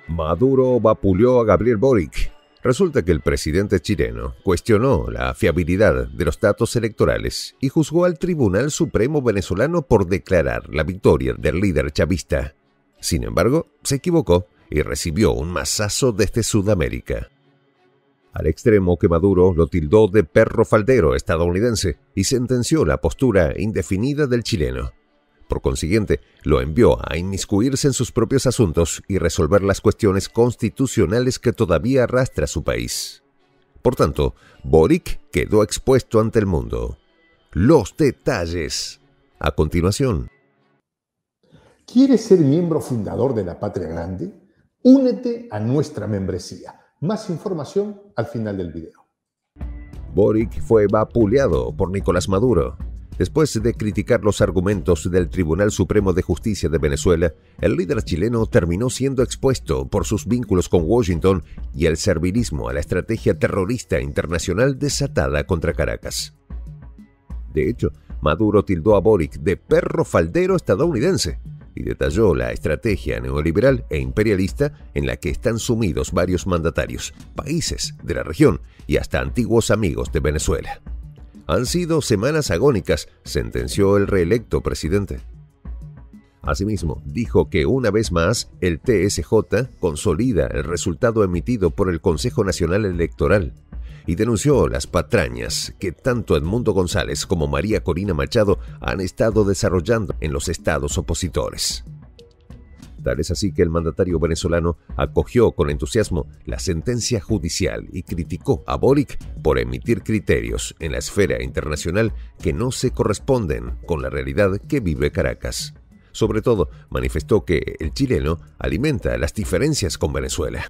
Maduro vapuleó a Gabriel Boric. Resulta que el presidente chileno cuestionó la fiabilidad de los datos electorales y juzgó al Tribunal Supremo venezolano por declarar la victoria del líder chavista. Sin embargo, se equivocó y recibió un mazazo desde Sudamérica. Al extremo que Maduro lo tildó de perro faldero estadounidense y sentenció la postura indefinida del chileno. Por consiguiente, lo envió a inmiscuirse en sus propios asuntos y resolver las cuestiones constitucionales que todavía arrastra su país. Por tanto, Boric quedó expuesto ante el mundo. Los detalles, a continuación. ¿Quieres ser miembro fundador de La Patria Grande? Únete a nuestra membresía. Más información al final del video. Boric fue vapuleado por Nicolás Maduro. Después de criticar los argumentos del Tribunal Supremo de Justicia de Venezuela, el líder chileno terminó siendo expuesto por sus vínculos con Washington y el servilismo a la estrategia terrorista internacional desatada contra Caracas. De hecho, Maduro tildó a Boric de perro faldero estadounidense y detalló la estrategia neoliberal e imperialista en la que están sumidos varios mandatarios, países de la región y hasta antiguos amigos de Venezuela. Han sido semanas agónicas, sentenció el reelecto presidente. Asimismo, dijo que una vez más el TSJ consolida el resultado emitido por el Consejo Nacional Electoral y denunció las patrañas que tanto Edmundo González como María Corina Machado han estado desarrollando en los estados opositores. Tal es así que el mandatario venezolano acogió con entusiasmo la sentencia judicial y criticó a Boric por emitir criterios en la esfera internacional que no se corresponden con la realidad que vive Caracas. Sobre todo, manifestó que el chileno alimenta las diferencias con Venezuela.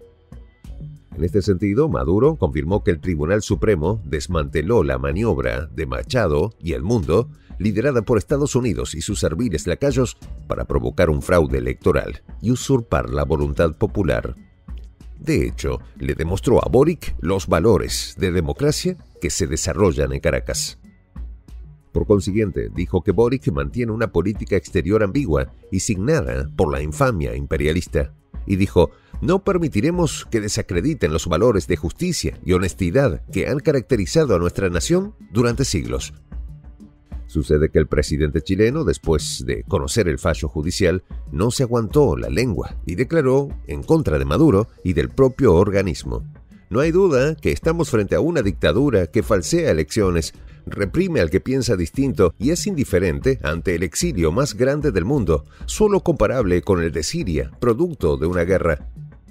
En este sentido, Maduro confirmó que el Tribunal Supremo desmanteló la maniobra de Machado y El Mundo, liderada por Estados Unidos y sus serviles lacayos, para provocar un fraude electoral y usurpar la voluntad popular. De hecho, le demostró a Boric los valores de democracia que se desarrollan en Caracas. Por consiguiente, dijo que Boric mantiene una política exterior ambigua y signada por la infamia imperialista. Y dijo: no permitiremos que desacrediten los valores de justicia y honestidad que han caracterizado a nuestra nación durante siglos. Sucede que el presidente chileno, después de conocer el fallo judicial, no se aguantó la lengua y declaró en contra de Maduro y del propio organismo. No hay duda que estamos frente a una dictadura que falsea elecciones, reprime al que piensa distinto y es indiferente ante el exilio más grande del mundo, solo comparable con el de Siria, producto de una guerra.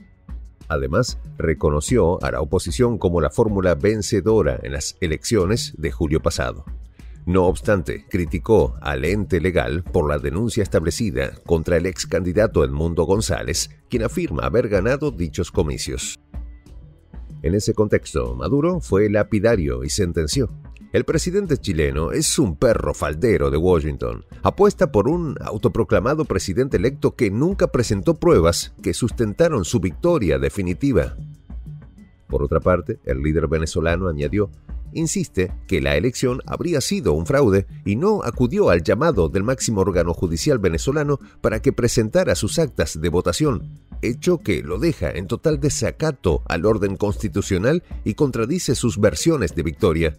Además, reconoció a la oposición como la fórmula vencedora en las elecciones de julio pasado. No obstante, criticó al ente legal por la denuncia establecida contra el ex candidato Edmundo González, quien afirma haber ganado dichos comicios. En ese contexto, Maduro fue lapidario y sentenció: el presidente chileno es un perro faldero de Washington. Apuesta por un autoproclamado presidente electo que nunca presentó pruebas que sustentaron su victoria definitiva. Por otra parte, el líder venezolano añadió: insiste que la elección habría sido un fraude y no acudió al llamado del máximo órgano judicial venezolano para que presentara sus actas de votación, hecho que lo deja en total desacato al orden constitucional y contradice sus versiones de victoria.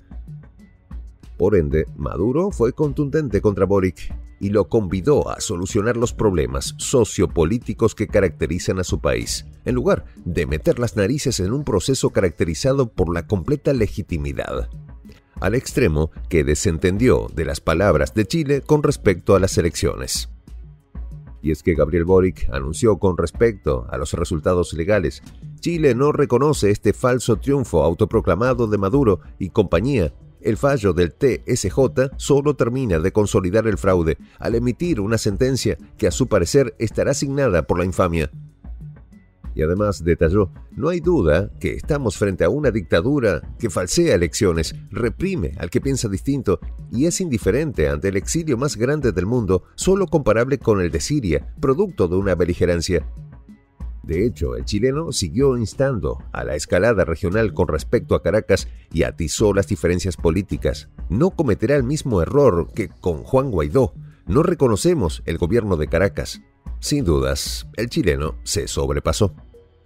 Por ende, Maduro fue contundente contra Boric y lo convidó a solucionar los problemas sociopolíticos que caracterizan a su país, en lugar de meter las narices en un proceso caracterizado por la completa legitimidad, al extremo que desentendió de las palabras de Chile con respecto a las elecciones. Y es que Gabriel Boric anunció con respecto a los resultados legales: Chile no reconoce este falso triunfo autoproclamado de Maduro y compañía. El fallo del TSJ solo termina de consolidar el fraude al emitir una sentencia que a su parecer estará signada por la infamia. Y además detalló: no hay duda que estamos frente a una dictadura que falsea elecciones, reprime al que piensa distinto y es indiferente ante el exilio más grande del mundo, solo comparable con el de Siria, producto de una beligerancia. De hecho, el chileno siguió instando a la escalada regional con respecto a Caracas y atizó las diferencias políticas. No cometerá el mismo error que con Juan Guaidó. No reconocemos el gobierno de Caracas. Sin dudas, el chileno se sobrepasó.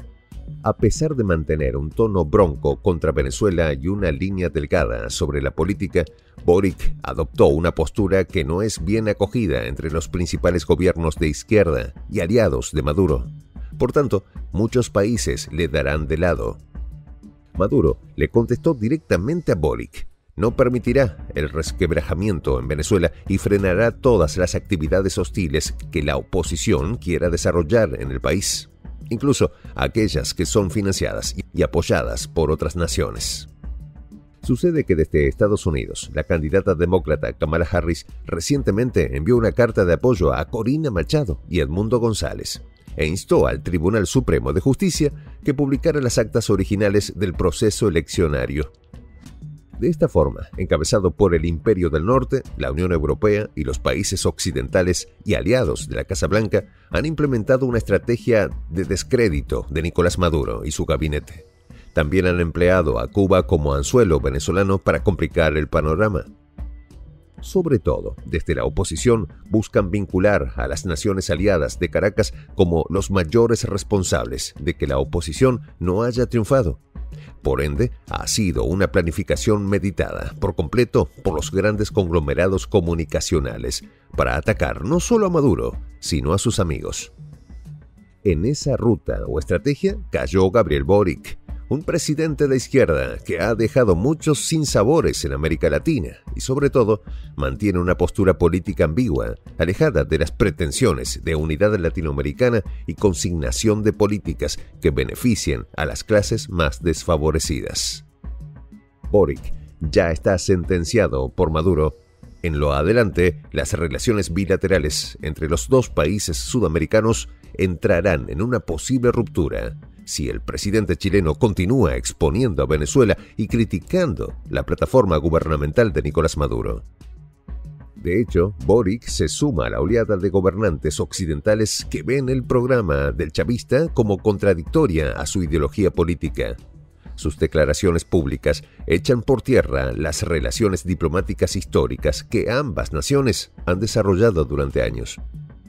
A pesar de mantener un tono bronco contra Venezuela y una línea delgada sobre la política, Boric adoptó una postura que no es bien acogida entre los principales gobiernos de izquierda y aliados de Maduro. Por tanto, muchos países le darán de lado. Maduro le contestó directamente a Boric: no permitirá el resquebrajamiento en Venezuela y frenará todas las actividades hostiles que la oposición quiera desarrollar en el país, incluso aquellas que son financiadas y apoyadas por otras naciones. Sucede que desde Estados Unidos, la candidata demócrata Kamala Harris recientemente envió una carta de apoyo a Corina Machado y Edmundo González e instó al Tribunal Supremo de Justicia que publicara las actas originales del proceso eleccionario. De esta forma, encabezado por el Imperio del Norte, la Unión Europea y los países occidentales y aliados de la Casa Blanca han implementado una estrategia de descrédito de Nicolás Maduro y su gabinete. También han empleado a Cuba como anzuelo venezolano para complicar el panorama. Sobre todo, desde la oposición buscan vincular a las naciones aliadas de Caracas como los mayores responsables de que la oposición no haya triunfado. Por ende, ha sido una planificación meditada por completo por los grandes conglomerados comunicacionales para atacar no solo a Maduro, sino a sus amigos. En esa ruta o estrategia cayó Gabriel Boric, un presidente de izquierda que ha dejado muchos sinsabores en América Latina y sobre todo mantiene una postura política ambigua, alejada de las pretensiones de unidad latinoamericana y consignación de políticas que beneficien a las clases más desfavorecidas. Boric ya está sentenciado por Maduro. En lo adelante, las relaciones bilaterales entre los dos países sudamericanos entrarán en una posible ruptura si el presidente chileno continúa exponiendo a Venezuela y criticando la plataforma gubernamental de Nicolás Maduro. De hecho, Boric se suma a la oleada de gobernantes occidentales que ven el programa del chavista como contradictoria a su ideología política. Sus declaraciones públicas echan por tierra las relaciones diplomáticas históricas que ambas naciones han desarrollado durante años,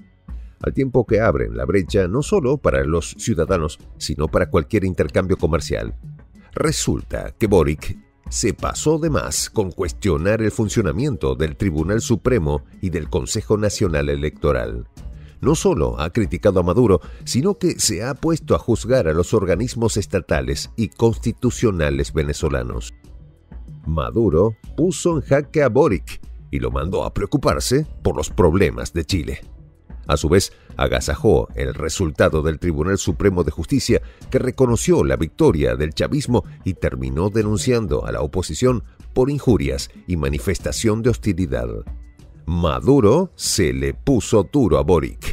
al tiempo que abren la brecha no solo para los ciudadanos, sino para cualquier intercambio comercial. Resulta que Boric se pasó de más con cuestionar el funcionamiento del Tribunal Supremo y del Consejo Nacional Electoral. No solo ha criticado a Maduro, sino que se ha puesto a juzgar a los organismos estatales y constitucionales venezolanos. Maduro puso en jaque a Boric y lo mandó a preocuparse por los problemas de Chile. A su vez, agasajó el resultado del Tribunal Supremo de Justicia, que reconoció la victoria del chavismo y terminó denunciando a la oposición por injurias y manifestación de hostilidad. Maduro se le puso duro a Boric.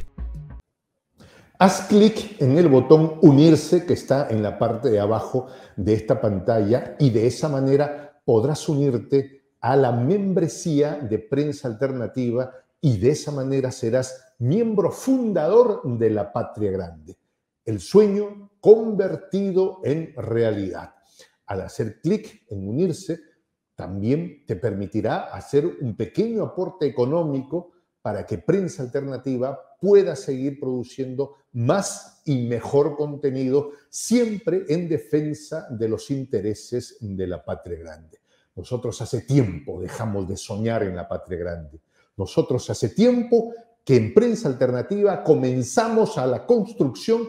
Haz clic en el botón unirse que está en la parte de abajo de esta pantalla y de esa manera podrás unirte a la membresía de Prensa Alternativa y de esa manera serás miembro fundador de la Patria Grande. El sueño convertido en realidad. Al hacer clic en unirse, también te permitirá hacer un pequeño aporte económico para que Prensa Alternativa pueda seguir produciendo más y mejor contenido, siempre en defensa de los intereses de la Patria Grande. Nosotros hace tiempo dejamos de soñar en la Patria Grande. Nosotros hace tiempo que en Prensa Alternativa comenzamos en la construcción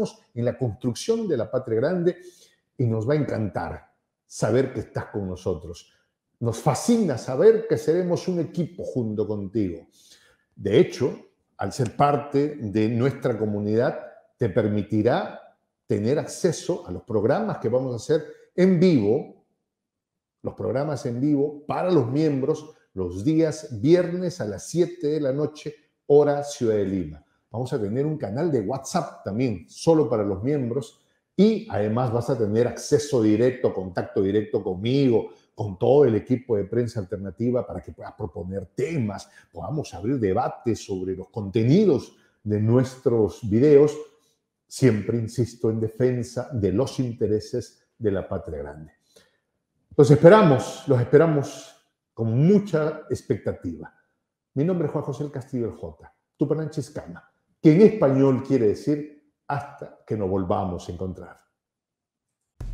de la Patria Grande y nos va a encantar saber que estás con nosotros. Nos fascina saber que seremos un equipo junto contigo. De hecho, al ser parte de nuestra comunidad, te permitirá tener acceso a los programas que vamos a hacer en vivo, los programas en vivo para los miembros, los días viernes a las 7 de la noche, hora Ciudad de Lima. Vamos a tener un canal de WhatsApp también, solo para los miembros, y además vas a tener acceso directo, contacto directo conmigo, con todo el equipo de Prensa Alternativa para que puedas proponer temas, podamos abrir debates sobre los contenidos de nuestros videos, siempre, insisto, en defensa de los intereses de la Patria Grande. Los esperamos con mucha expectativa. Mi nombre es Juan José El Castillo el J, Tupananchiscama, que en español quiere decir hasta que nos volvamos a encontrar.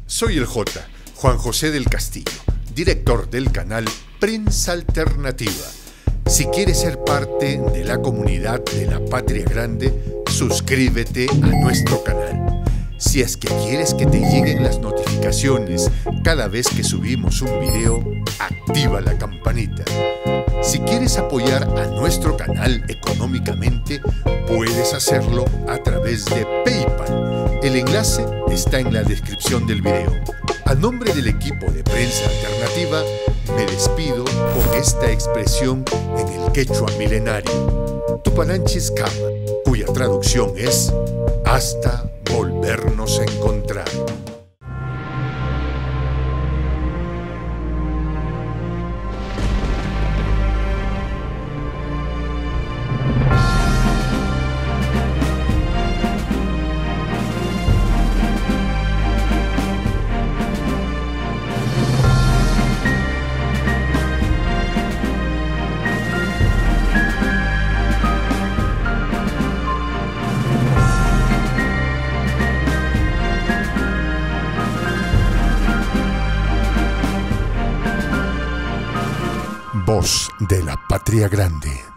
Soy el J, Juan José del Castillo, director del canal Prensa Alternativa. Si quieres ser parte de la comunidad de la Patria Grande, suscríbete a nuestro canal. Si es que quieres que te lleguen las notificaciones cada vez que subimos un video, activa la campanita. Si quieres apoyar a nuestro canal económicamente, puedes hacerlo a través de PayPal. El enlace está en la descripción del video. A nombre del equipo de Prensa Alternativa, me despido con esta expresión en el quechua milenario, Tupananchis Kama, cuya traducción es hasta volvernos a encontrar. Voz de la Patria Grande.